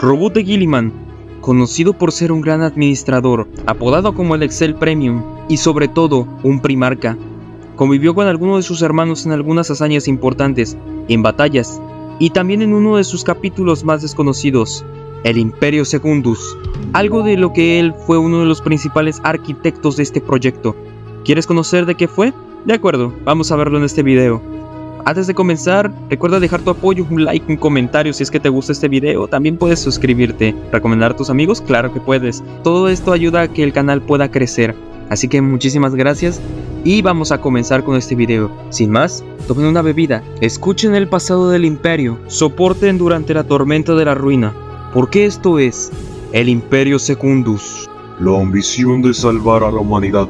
Robute Guilliman, conocido por ser un gran administrador, apodado como el Excel Premium y sobre todo un primarca, convivió con algunos de sus hermanos en algunas hazañas importantes, en batallas, y también en uno de sus capítulos más desconocidos, el Imperio Secundus, algo de lo que él fue uno de los principales arquitectos de este proyecto. ¿Quieres conocer de qué fue? De acuerdo, vamos a verlo en este video. Antes de comenzar, recuerda dejar tu apoyo, un like, un comentario si es que te gusta este video. También puedes suscribirte, recomendar a tus amigos, claro que puedes. Todo esto ayuda a que el canal pueda crecer. Así que muchísimas gracias y vamos a comenzar con este video. Sin más, tomen una bebida, escuchen el pasado del imperio, soporten durante la tormenta de la ruina, porque esto es el Imperio Secundus. La ambición de salvar a la humanidad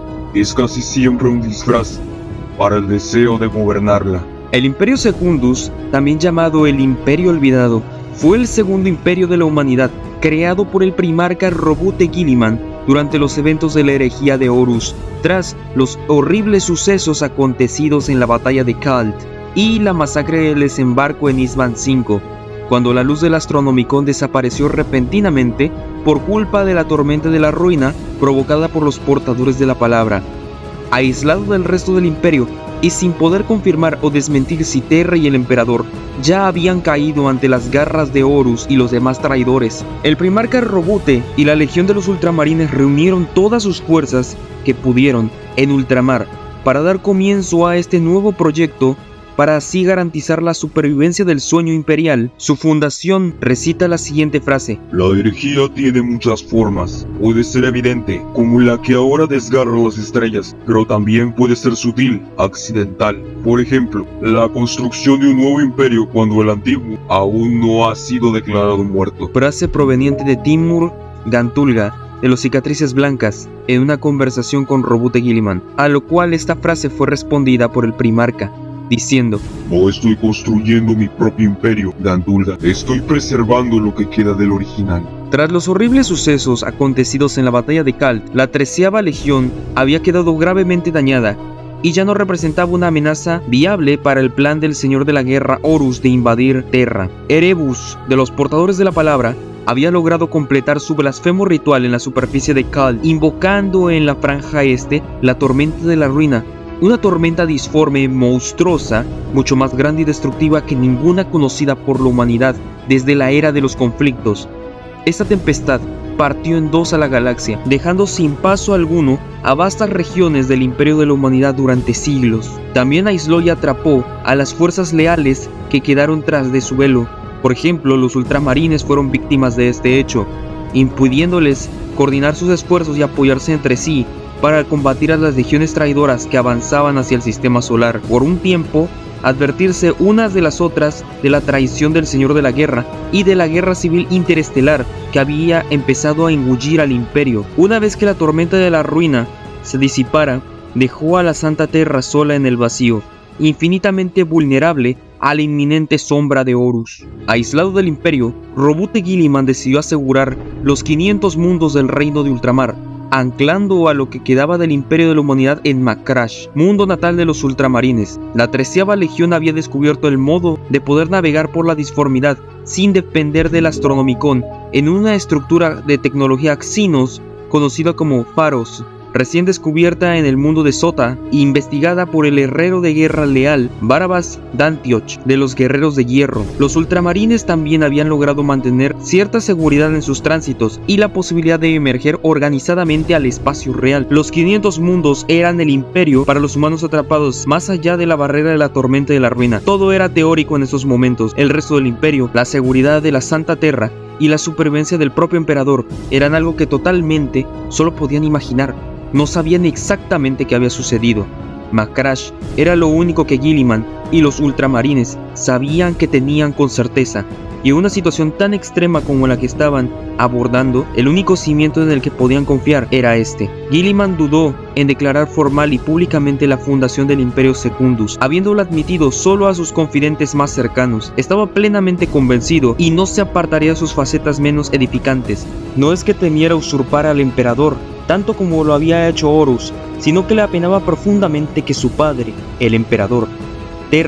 es casi siempre un disfraz para el deseo de gobernarla. El Imperio Secundus, también llamado el Imperio Olvidado, fue el segundo imperio de la humanidad, creado por el primarca Robute Guilliman durante los eventos de la herejía de Horus, tras los horribles sucesos acontecidos en la batalla de Khald y la masacre del desembarco en Isban V, cuando la luz del Astronomicon desapareció repentinamente por culpa de la tormenta de la ruina provocada por los portadores de la palabra. Aislado del resto del imperio y sin poder confirmar o desmentir si Terra y el emperador ya habían caído ante las garras de Horus y los demás traidores, el primarca Robute y la legión de los ultramarines reunieron todas sus fuerzas que pudieron en ultramar para dar comienzo a este nuevo proyecto, para así garantizar la supervivencia del sueño imperial. Su fundación recita la siguiente frase: La herejía tiene muchas formas. Puede ser evidente, como la que ahora desgarra las estrellas, pero también puede ser sutil, accidental. Por ejemplo, la construcción de un nuevo imperio cuando el antiguo aún no ha sido declarado muerto. Frase proveniente de Timur Gantulga, de los Cicatrices Blancas, en una conversación con Robute Guilliman, a lo cual esta frase fue respondida por el primarca, diciendo: No estoy construyendo mi propio imperio, Gantulga, estoy preservando lo que queda del original. Tras los horribles sucesos acontecidos en la batalla de Khald, la 13ª Legión había quedado gravemente dañada y ya no representaba una amenaza viable para el plan del Señor de la Guerra Horus de invadir Terra. Erebus, de los portadores de la palabra, había logrado completar su blasfemo ritual en la superficie de Khald, invocando en la franja este la tormenta de la ruina, una tormenta disforme, monstruosa, mucho más grande y destructiva que ninguna conocida por la humanidad desde la era de los conflictos. Esta tempestad partió en dos a la galaxia, dejando sin paso alguno a vastas regiones del imperio de la humanidad durante siglos. También aisló y atrapó a las fuerzas leales que quedaron tras de su velo. Por ejemplo, los ultramarines fueron víctimas de este hecho, impidiéndoles coordinar sus esfuerzos y apoyarse entre sí para combatir a las legiones traidoras que avanzaban hacia el sistema solar. Por un tiempo, advertirse unas de las otras de la traición del Señor de la Guerra y de la guerra civil interestelar que había empezado a engullir al imperio. Una vez que la tormenta de la ruina se disipara, dejó a la Santa Terra sola en el vacío, infinitamente vulnerable a la inminente sombra de Horus. Aislado del imperio, Robute Guilliman decidió asegurar los 500 mundos del reino de ultramar, anclando a lo que quedaba del imperio de la humanidad en Macrash, mundo natal de los ultramarines. La 13ª Legión había descubierto el modo de poder navegar por la disformidad sin depender del Astronomicon en una estructura de tecnología Xenos conocida como Pharos, recién descubierta en el mundo de Sota e investigada por el herrero de guerra leal Barabas Dantioch de los Guerreros de Hierro. Los ultramarines también habían logrado mantener cierta seguridad en sus tránsitos y la posibilidad de emerger organizadamente al espacio real. Los 500 mundos eran el imperio para los humanos atrapados más allá de la barrera de la tormenta de la ruina. Todo era teórico en esos momentos. El resto del imperio, la seguridad de la Santa Terra y la supervivencia del propio emperador eran algo que totalmente solo podían imaginar. No sabían exactamente qué había sucedido. Macrash era lo único que Guilliman y los ultramarines sabían que tenían con certeza, y en una situación tan extrema como la que estaban abordando, el único cimiento en el que podían confiar era este. Guilliman dudó en declarar formal y públicamente la fundación del Imperio Secundus, habiéndolo admitido solo a sus confidentes más cercanos. Estaba plenamente convencido y no se apartaría de sus facetas menos edificantes. No es que temiera usurpar al emperador, tanto como lo había hecho Horus, sino que le apenaba profundamente que su padre, el emperador, Terra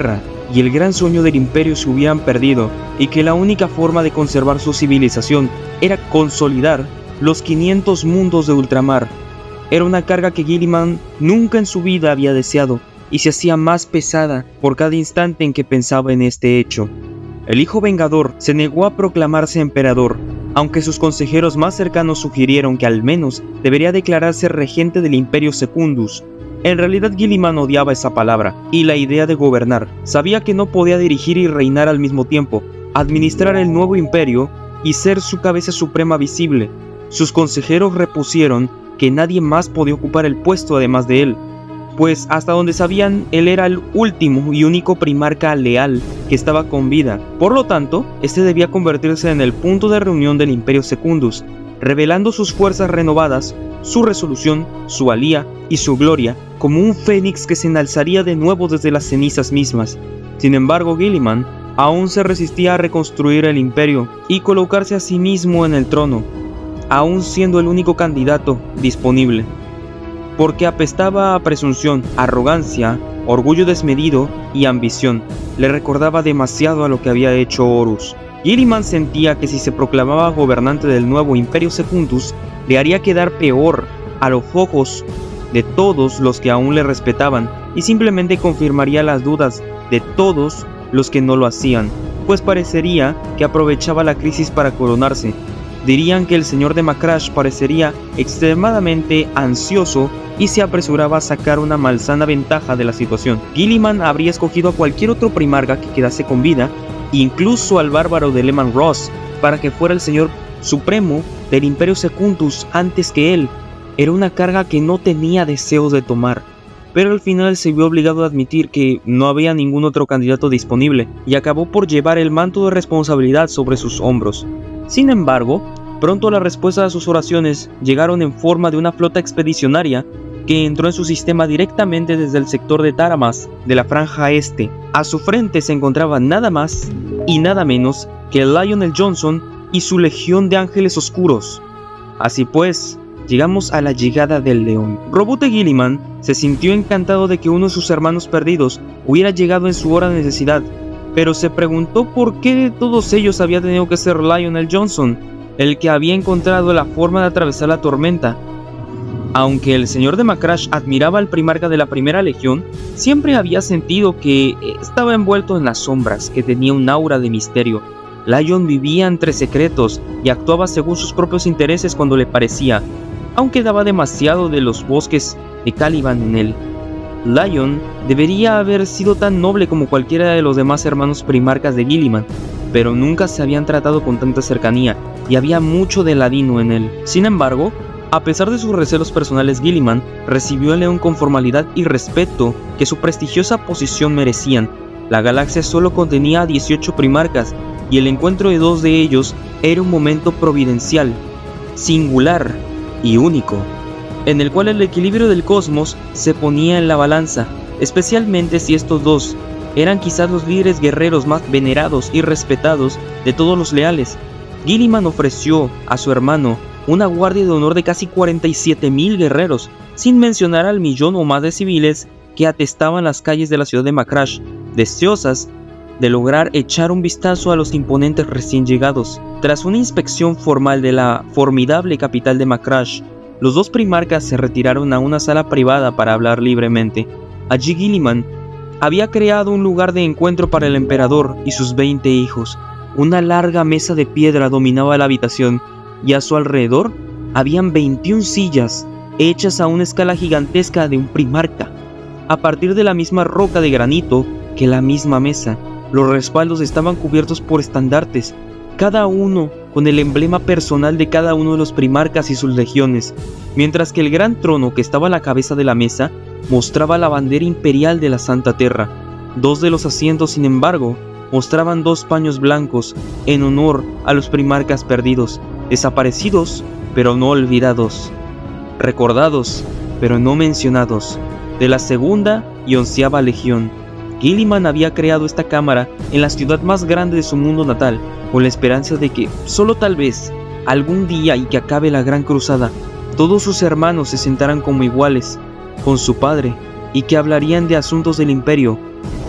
y el gran sueño del imperio se hubieran perdido, y que la única forma de conservar su civilización era consolidar los 500 mundos de ultramar. Era una carga que Guilliman nunca en su vida había deseado, y se hacía más pesada por cada instante en que pensaba en este hecho. El hijo vengador se negó a proclamarse emperador, aunque sus consejeros más cercanos sugirieron que al menos debería declararse regente del Imperio Secundus. En realidad Guilliman odiaba esa palabra y la idea de gobernar. Sabía que no podía dirigir y reinar al mismo tiempo, administrar el nuevo imperio y ser su cabeza suprema visible. Sus consejeros repusieron que nadie más podía ocupar el puesto además de él, pues hasta donde sabían él era el último y único primarca leal que estaba con vida. Por lo tanto, este debía convertirse en el punto de reunión del Imperio Secundus, revelando sus fuerzas renovadas, su resolución, su valía y su gloria, como un fénix que se enalzaría de nuevo desde las cenizas mismas. Sin embargo, Guilliman aún se resistía a reconstruir el imperio y colocarse a sí mismo en el trono, aún siendo el único candidato disponible, porque apestaba a presunción, arrogancia, orgullo desmedido y ambición. Le recordaba demasiado a lo que había hecho Horus. Guilliman sentía que si se proclamaba gobernante del nuevo Imperio Secundus, le haría quedar peor a los ojos de todos los que aún le respetaban, y simplemente confirmaría las dudas de todos los que no lo hacían, pues parecería que aprovechaba la crisis para coronarse. Dirían que el señor de Macrash parecería extremadamente ansioso y se apresuraba a sacar una malsana ventaja de la situación. Guilliman habría escogido a cualquier otro primarca que quedase con vida, incluso al bárbaro de Leman Russ, para que fuera el señor supremo del Imperio Secundus antes que él. Era una carga que no tenía deseos de tomar, pero al final se vio obligado a admitir que no había ningún otro candidato disponible, y acabó por llevar el manto de responsabilidad sobre sus hombros. Sin embargo, pronto las respuestas a sus oraciones llegaron en forma de una flota expedicionaria que entró en su sistema directamente desde el sector de Taramas de la Franja Este. A su frente se encontraba nada más y nada menos que Lionel Johnson y su legión de ángeles oscuros. Así pues, llegamos a la llegada del león. Roboute Guilliman se sintió encantado de que uno de sus hermanos perdidos hubiera llegado en su hora de necesidad, pero se preguntó por qué de todos ellos había tenido que ser Lionel Johnson, el que había encontrado la forma de atravesar la tormenta. Aunque el señor de Macrash admiraba al primarca de la primera legión, siempre había sentido que estaba envuelto en las sombras, que tenía un aura de misterio. Lion vivía entre secretos y actuaba según sus propios intereses cuando le parecía, aunque daba demasiado de los bosques de Caliban en él. Lion debería haber sido tan noble como cualquiera de los demás hermanos primarcas de Guilliman, pero nunca se habían tratado con tanta cercanía y había mucho de ladino en él. Sin embargo, a pesar de sus recelos personales, Guilliman recibió al león con formalidad y respeto que su prestigiosa posición merecían. La galaxia solo contenía a 18 primarcas y el encuentro de dos de ellos era un momento providencial, singular y único, en el cual el equilibrio del cosmos se ponía en la balanza, especialmente si estos dos eran quizás los líderes guerreros más venerados y respetados de todos los leales. Guilliman ofreció a su hermano una guardia de honor de casi 47.000 guerreros, sin mencionar al millón o más de civiles que atestaban las calles de la ciudad de Macrash, deseosas de lograr echar un vistazo a los imponentes recién llegados. Tras una inspección formal de la formidable capital de Macrash, los dos primarcas se retiraron a una sala privada para hablar libremente. Allí Guilliman había creado un lugar de encuentro para el emperador y sus 20 hijos. Una larga mesa de piedra dominaba la habitación, y a su alrededor habían 21 sillas hechas a una escala gigantesca de un primarca, a partir de la misma roca de granito que la misma mesa. Los respaldos estaban cubiertos por estandartes, cada uno con el emblema personal de cada uno de los primarcas y sus legiones, mientras que el gran trono que estaba a la cabeza de la mesa mostraba la bandera imperial de la Santa Terra. Dos de los asientos, sin embargo, mostraban dos paños blancos en honor a los primarcas perdidos, desaparecidos pero no olvidados, recordados pero no mencionados, de la segunda y 11ª legión. Guilliman había creado esta cámara en la ciudad más grande de su mundo natal, con la esperanza de que, solo tal vez, algún día y que acabe la gran cruzada, todos sus hermanos se sentaran como iguales con su padre y que hablarían de asuntos del imperio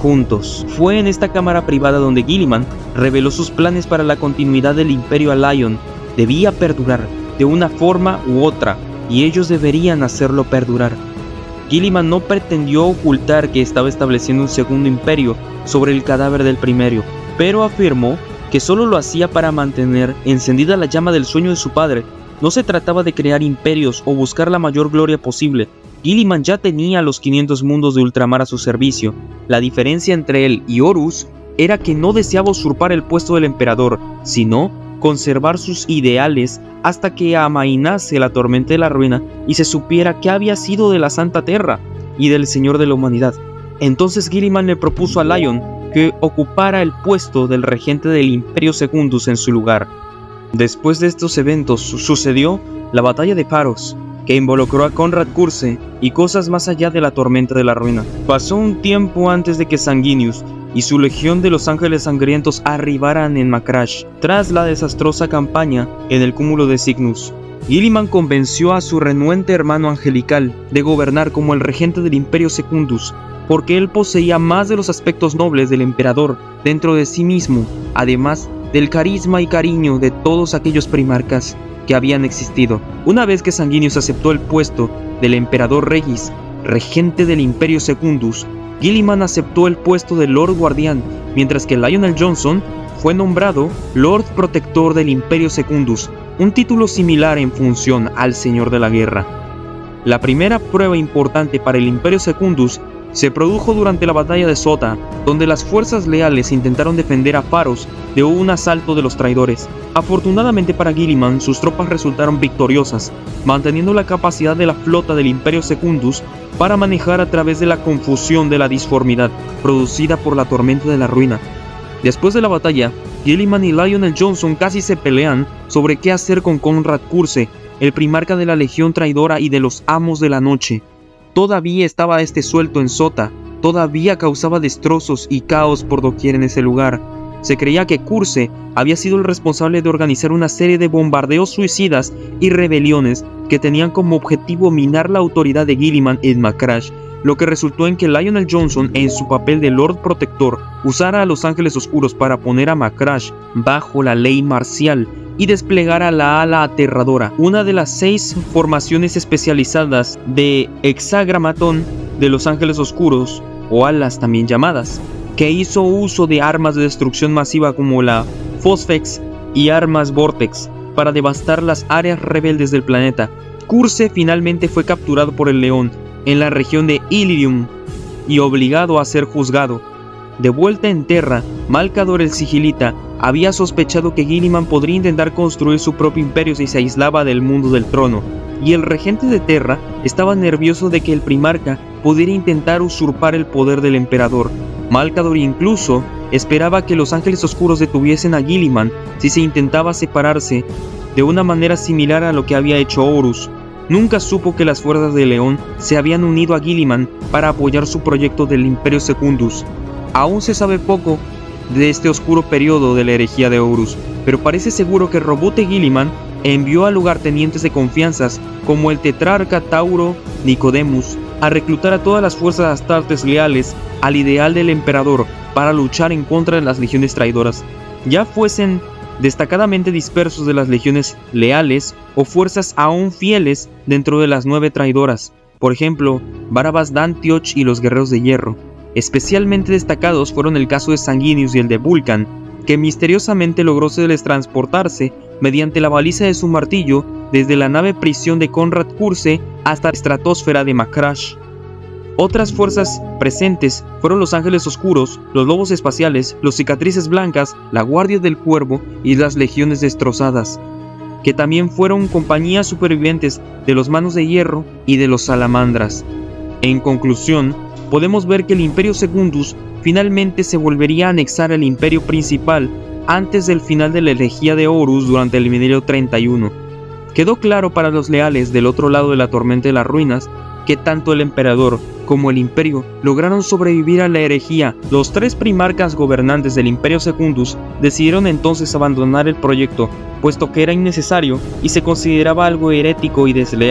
juntos. Fue en esta cámara privada donde Guilliman reveló sus planes para la continuidad del Imperio Allion. Debía perdurar de una forma u otra, y ellos deberían hacerlo perdurar. Guilliman no pretendió ocultar que estaba estableciendo un segundo imperio sobre el cadáver del primero, pero afirmó que solo lo hacía para mantener encendida la llama del sueño de su padre. No se trataba de crear imperios o buscar la mayor gloria posible. Guilliman ya tenía los 500 mundos de ultramar a su servicio. La diferencia entre él y Horus era que no deseaba usurpar el puesto del emperador, sino conservar sus ideales hasta que amainase la tormenta de la ruina y se supiera qué había sido de la Santa Terra y del Señor de la Humanidad. Entonces Guilliman le propuso a Lion que ocupara el puesto del regente del Imperio Secundus en su lugar. Después de estos eventos sucedió la batalla de Pharos, que involucró a Konrad Curze y cosas más allá de la tormenta de la ruina. Pasó un tiempo antes de que Sanguinius y su legión de los ángeles sangrientos arribaran en Macrash, tras la desastrosa campaña en el cúmulo de Cygnus. Guilliman convenció a su renuente hermano angelical de gobernar como el regente del Imperio Secundus, porque él poseía más de los aspectos nobles del emperador dentro de sí mismo, además del carisma y cariño de todos aquellos primarcas que habían existido. Una vez que Sanguinius aceptó el puesto del emperador Regis, regente del Imperio Secundus, Guilliman aceptó el puesto de Lord Guardián, mientras que Lionel Johnson fue nombrado Lord Protector del Imperio Secundus, un título similar en función al Señor de la Guerra. La primera prueba importante para el Imperio Secundus se produjo durante la batalla de Sota, donde las fuerzas leales intentaron defender a Pharos de un asalto de los traidores. Afortunadamente para Guilliman, sus tropas resultaron victoriosas, manteniendo la capacidad de la flota del Imperio Secundus para manejar a través de la confusión de la disformidad producida por la tormenta de la ruina. Después de la batalla, Guilliman y Lionel Johnson casi se pelean sobre qué hacer con Konrad Curze, el primarca de la Legión Traidora y de los Amos de la Noche. Todavía estaba este suelto en Sota, todavía causaba destrozos y caos por doquier en ese lugar. Se creía que Curze había sido el responsable de organizar una serie de bombardeos suicidas y rebeliones que tenían como objetivo minar la autoridad de Guilliman en Macrash, lo que resultó en que Lionel Johnson, en su papel de Lord Protector, usara a los Ángeles Oscuros para poner a Macrash bajo la ley marcial y desplegara la ala aterradora, una de las 6 formaciones especializadas de Hexagramatón de los Ángeles Oscuros, o alas también llamadas, que hizo uso de armas de destrucción masiva como la Phosphex y armas Vortex para devastar las áreas rebeldes del planeta. Curze finalmente fue capturado por el León en la región de Illyrium y obligado a ser juzgado. De vuelta en Terra, Malcador el Sigilita había sospechado que Guilliman podría intentar construir su propio imperio si se aislaba del mundo del trono, y el regente de Terra estaba nervioso de que el primarca pudiera intentar usurpar el poder del emperador. Malcador incluso esperaba que los Ángeles Oscuros detuviesen a Guilliman si se intentaba separarse, de una manera similar a lo que había hecho Horus. Nunca supo que las fuerzas de León se habían unido a Guilliman para apoyar su proyecto del Imperio Secundus. Aún se sabe poco de este oscuro periodo de la herejía de Horus, pero parece seguro que Roboute Guilliman envió a lugartenientes de confianzas como el tetrarca Tauro Nicodemus a reclutar a todas las fuerzas astartes leales al ideal del emperador para luchar en contra de las legiones traidoras, ya fuesen destacadamente dispersos de las legiones leales o fuerzas aún fieles dentro de las 9 traidoras, por ejemplo, Barabas Dantioch y los Guerreros de Hierro. Especialmente destacados fueron el caso de Sanguinius y el de Vulcan, que misteriosamente logró teletransportarse mediante la baliza de su martillo desde la nave prisión de Konrad Curze hasta la estratosfera de Macrash. Otras fuerzas presentes fueron los Ángeles Oscuros, los Lobos Espaciales, los Cicatrices Blancas, la Guardia del Cuervo y las Legiones Destrozadas, que también fueron compañías supervivientes de los Manos de Hierro y de los Salamandras. En conclusión, podemos ver que el Imperio Secundus finalmente se volvería a anexar al Imperio Principal antes del final de la herejía de Horus durante el milenio 31. Quedó claro para los leales del otro lado de la tormenta de las ruinas que tanto el emperador como el imperio lograron sobrevivir a la herejía. Los 3 primarcas gobernantes del Imperio Secundus decidieron entonces abandonar el proyecto, puesto que era innecesario y se consideraba algo herético y desleal.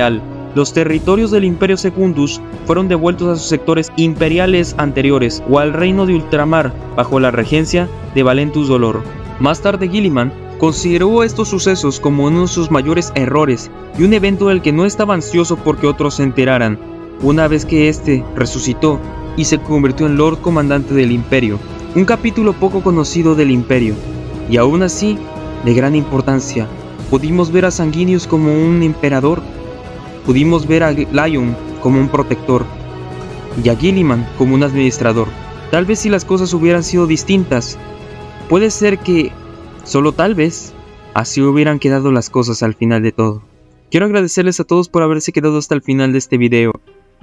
los territorios del Imperio Secundus fueron devueltos a sus sectores imperiales anteriores o al reino de Ultramar bajo la regencia de Valentus Dolor. Más tarde Guilliman consideró estos sucesos como uno de sus mayores errores y un evento del que no estaba ansioso porque otros se enteraran, una vez que este resucitó y se convirtió en Lord Comandante del Imperio, un capítulo poco conocido del Imperio, y aún así de gran importancia. Pudimos ver a Sanguinius como un emperador, pudimos ver a Lion como un protector, y a Guilliman como un administrador. Tal vez si las cosas hubieran sido distintas, puede ser que, solo tal vez, así hubieran quedado las cosas al final de todo. Quiero agradecerles a todos por haberse quedado hasta el final de este video.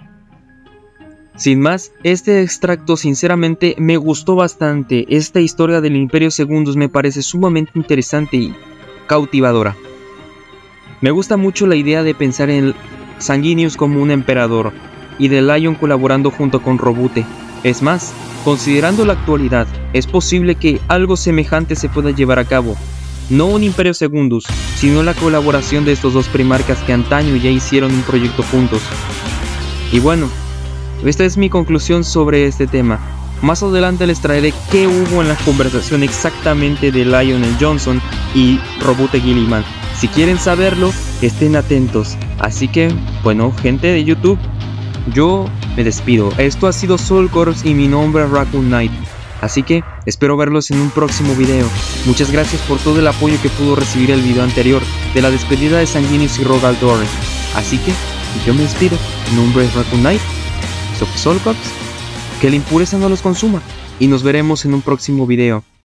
Sin más, este extracto sinceramente me gustó bastante. Esta historia del Imperio Secundus me parece sumamente interesante y cautivadora. Me gusta mucho la idea de pensar en Sanguinius como un emperador y de Lion colaborando junto con Roboute. Es más, considerando la actualidad, es posible que algo semejante se pueda llevar a cabo. No un Imperio Secundus, sino la colaboración de estos dos primarcas que antaño ya hicieron un proyecto juntos. Y bueno, esta es mi conclusión sobre este tema. Más adelante les traeré qué hubo en la conversación exactamente de Lionel Johnson y Roboute Guilliman. Si quieren saberlo, estén atentos. Así que, bueno, gente de YouTube, yo me despido. Esto ha sido Soul Corps y mi nombre es Raccoon Knight. Así que, espero verlos en un próximo video. Muchas gracias por todo el apoyo que pudo recibir el video anterior de la despedida de Sanguinius y Rogal Dorn. Así que, yo me despido. Mi nombre es Raccoon Knight. Soul Corps, que la impureza no los consuma, y nos veremos en un próximo video.